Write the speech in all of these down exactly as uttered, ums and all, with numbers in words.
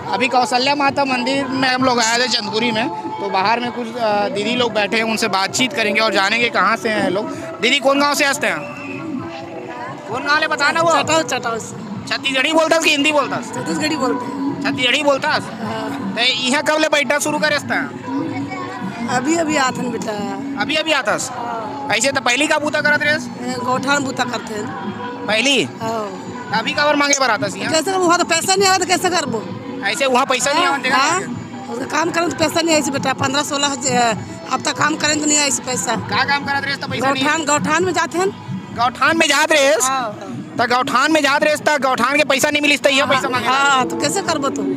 अभी कौशल्या माता मंदिर में हम लोग आए थे चंदपुरी में, तो बाहर में कुछ दीदी लोग बैठे हैं, उनसे बातचीत करेंगे और जानेंगे कहाँ से हैं लोग। दीदी कौन गांव से हंसते हैं? कौन गाँव ले बताना वो? चटाऊ चटाऊ छत्तीसगढ़ी बोलता कि हिंदी बोलता? छत्तीसगढ़ी बोलते हैं। छत्तीसगढ़ी बोलता? हाँ। यहाँ कब ले बैठा शुरू करे? अभी अभी आथन बेटा, अभी अभी आतास। ऐसे तो पहली का बूता करत रहे? गौठान बूता करते हैं पहली। अभी कबर मांगे पर आता? कैसे वहाँ तो पैसा नहीं आवा तो कैसे करबो? ऐसे वहाँ पैसा नहीं आवा? हाँ, उसका काम करें तो पैसा नहीं ऐसे बेटा। पंद्रह सोलह हफ्ता काम करें तो नहीं ऐसे पैसा। क्या काम करत रहे? पैसा गौठान गौठान में जाते हैं। गौठान में जात रहे तो गौठान में जात रहे तो गौठान के पैसा नहीं मिली तो ये पैसा मांगे? हाँ, तो कैसे करबो? तो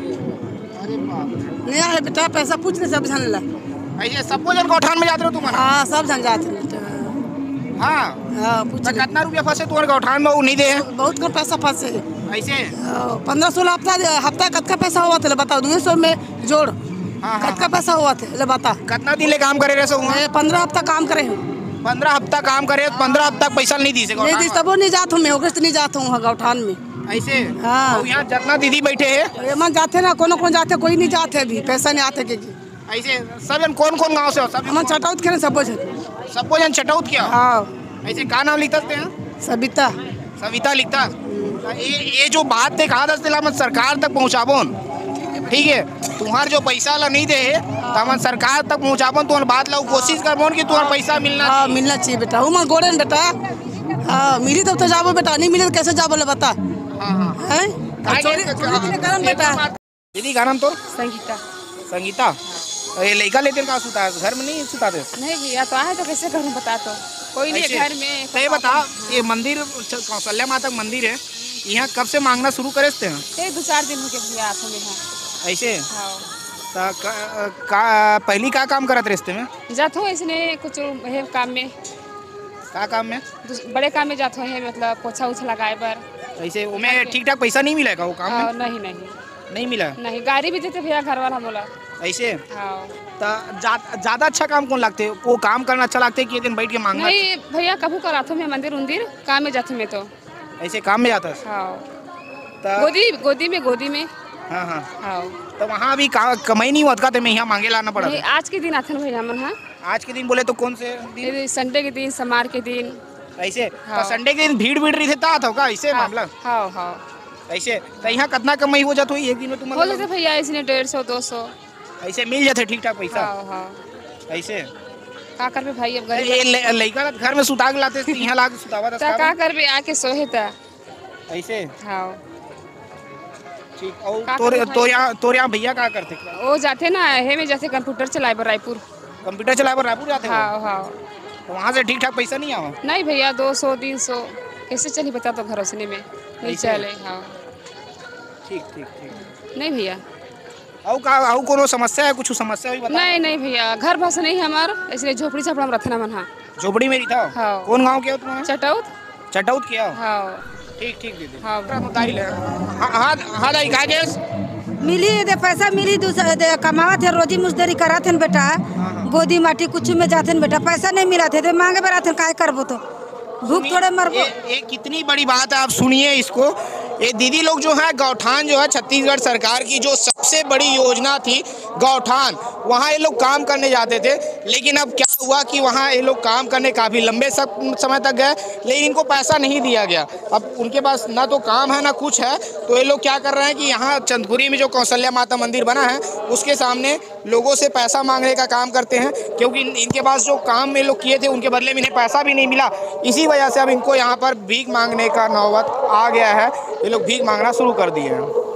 नहीं है बेटा, पैसा पूछ ले सब जन ला। ऐसे सबको जन गौठान में जाते हो तुम? हाँ, सब जन जाते हैं बेटा। हाँ हाँ, पूछ कितना रुपया फंसे तुम्हारे गौठान में? वो नहीं दे? बहुत कम पैसा फंसे। ऐसे पंद्रह सोलह हफ्ता हफ्ता कतका पैसा हुआ था बताओ? दो सौ में जोड़ कतका पैसा हुआ था ले बता। कितना दिन ले काम करे रहे? पंद्रह हफ्ता काम करे हूँ। पंद्रह हफ्ता काम करे, पंद्रह हफ्ता पैसा नहीं दी से? नहीं दी तब नहीं जाता हूँ मैं, अगस्त नहीं जाता हूँ गौठान में। ऐसे हाँ, यहाँ जितना दीदी बैठे है मन जाते ना, कोनो कौन जाते, कोई नहीं जाते अभी, पैसा नहीं आते के। ऐसे सब जन कौन कौन गाँव से हो? सब हम चटाउत खेले सब जन। सबको जन चटाउत किया? हाँ। ऐसे क्या नाम लिखते हैं? सविता। सविता लिखता? ये ये जो बात थे कहा दस दिला मत सरकार तक पहुँचाबो, ठीक है? तुम्हार जो पैसा ला नहीं दे तो हम सरकार तक पहुँचाबो, तुम्हार बात ला कोशिश करबो कि तुम्हार पैसा मिलना। हाँ, मिलना चाहिए बेटा। वो मन गोड़े बेटा। हाँ, मिली तो जाबो बेटा, नहीं मिले तो कैसे जाबो ले बता। हाँ हाँ बेटा। दीदी का नाम तो? संगीता। संगीता। ये लड़का लेकर कहाँ सुता है? घर में नहीं सुताते? नहीं भैया, तो आए तो कैसे करूँ बता? तो कोई नहीं घर में। तो ये बता, ये मंदिर कौशल्या माता मंदिर है, यहाँ कब से मांगना शुरू करे थे? ये दो चार दिन हो गए भैया आँखों में। हाँ। ऐसे हाँ। तो का, का, पहली का काम करत रहे में? जात हो इसने कुछ है काम में। का काम में? बड़े काम में जात हो है, मतलब पोछा उछा लगाए पर। ऐसे उमें ठीक ठाक पैसा नहीं मिलेगा वो काम में? नहीं नहीं नहीं मिला? नहीं, गाड़ी भी देते भैया घर वाला बोला। ऐसे हाँ। तो ज्यादा अच्छा काम कौन लगते है? वो काम करना अच्छा लगता है कि दिन बैठ के मांगना? नहीं भैया, कभू कराता हूँ मैं मंदिर उंदिर, काम में जाता हूँ मैं। तो ऐसे काम में जाता है? हाँ। तो गोदी गोदी में गोदी में। हाँ हाँ हाँ। तो वहाँ अभी कमाई नहीं होता तो मैं यहाँ मांगे लाना पड़ा? आज के दिन आते हैं भैया मन। हाँ, आज के दिन बोले तो कौन से दिन? संडे के दिन, समार के दिन। ऐसे हाँ। तो संडे के दिन भीड़ भीड़ रही था तो का ऐसे हाँ, मामला? हाँ हाँ। ऐसे तो यहाँ कितना कमाई हो जाता है एक दिन में तुम? हो जाते भैया इसने डेढ़ सौ दो सौ ऐसे मिल जाते ठीक ठाक पैसा? हाँ हाँ। ऐसे का कर भाई, अब घर ये लड़का घर में सुता के लाते यहाँ ला के सुतावा था, का कर आके सोहे था। ऐसे हाँ ठीक। और तोर तोर यहाँ तोर यहाँ भैया क्या करते? वो जाते ना है में, जैसे कंप्यूटर चलाए पर रायपुर। कंप्यूटर चलाए पर रायपुर जाते? हाँ हाँ। तो वहाँ से ठीक ठाक पैसा नहीं आवा? नहीं भैया, दो सौ तीन सौ कैसे चली बता? तो घर उसने में नहीं चले। हाँ ठीक ठीक ठीक। नहीं भैया। और का और कोनो समस्या है? कुछ समस्या हुई बता? नहीं नहीं भैया, घर बस नहीं है हमार, इसलिए झोपड़ी छपड़ा में रहते ना मन। हाँ, झोपड़ी में था? हाँ। कौन गाँव के हो तुम? चटाउत। चटाउत किया? हाँ ठीक ठीक दीदी। हाँ हाँ हाँ दाई का गैस मिली दे पैसा मिली, दूसरा दे कमावत है, रोजी मुजदरी करत हैं बेटा। गोदी माटी कुछ में जाते हैं बेटा, पैसा नहीं मिला थे तो मांगे पर आते हैं, काय करबो? तो भूख थोड़े मरबो। ये, ये कितनी बड़ी बात है, आप सुनिए इसको। ये दीदी लोग जो है गौठान जो है छत्तीसगढ़ सरकार की जो सबसे बड़ी योजना थी गौठान, वहाँ ये लोग काम करने जाते थे। लेकिन अब क्या हुआ कि वहाँ ये लोग काम करने काफ़ी लंबे समय तक गए, लेकिन इनको पैसा नहीं दिया गया। अब उनके पास ना तो काम है ना कुछ है, तो ये लोग क्या कर रहे हैं कि यहाँ चंदपुरी में जो कौशल्या माता मंदिर बना है उसके सामने लोगों से पैसा मांगने का काम करते हैं, क्योंकि इनके पास जो काम में लोग किए थे उनके बदले में इन्हें पैसा भी नहीं मिला। इसी वजह से अब इनको यहाँ पर भीख मांगने का नौबत आ गया है, ये लोग भीख मांगना शुरू कर दिए हैं।